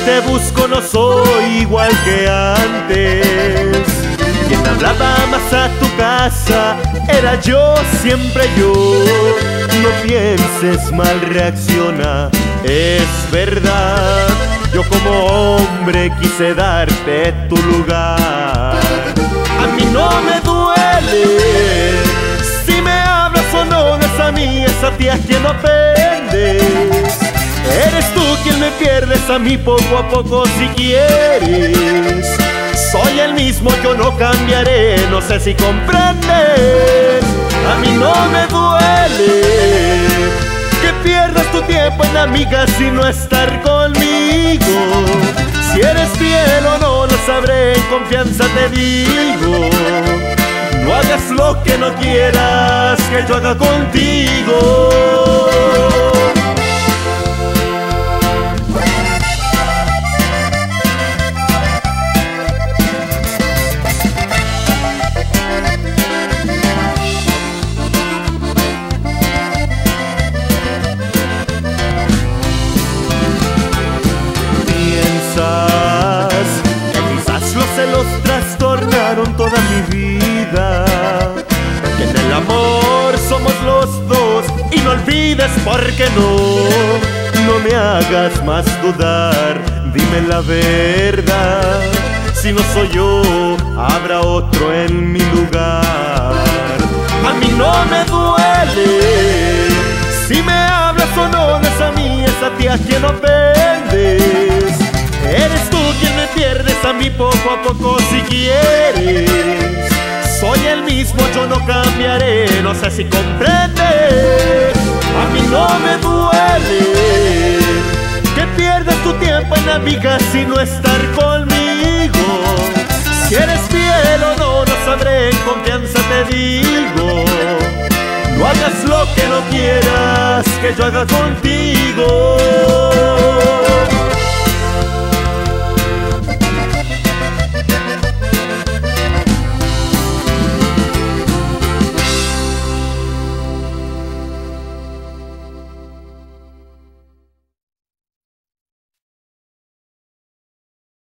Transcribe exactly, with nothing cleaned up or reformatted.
te busco no soy igual que antes. Quien hablaba más a tu casa era yo, siempre yo. No pienses mal, reacciona, es verdad. Yo como hombre quise darte tu lugar. A mí no me duele si me hablas o no, no es a mí, es a ti a quien ofendes. Eres tú quien me pierdes a mí poco a poco si quieres. Soy el mismo, yo no cambiaré, no sé si comprendes. A mí no me duele que pierdas tu tiempo en amigas y no estar conmigo. Si eres fiel o no, lo sabré, en confianza te digo. No hagas lo que no quieras que yo haga contigo. Que quizás los celos trastornaron toda mi vida, que en el amor somos los dos y no olvides por qué no. No me hagas más dudar, dime la verdad. Si no soy yo, habrá otro en mi lugar. A mí no me duele si me hablas o no, no es a mí, es a ti a quien ofendes. Eres tú quien me pierdes a mí poco a poco si quieres. Soy el mismo, yo no cambiaré, no sé si comprendes. A mí no me duele que pierdas tu tiempo en amigas y no estar conmigo. Si eres fiel o no, no sabré, en confianza te digo. No hagas lo que no quieras que yo haga contigo.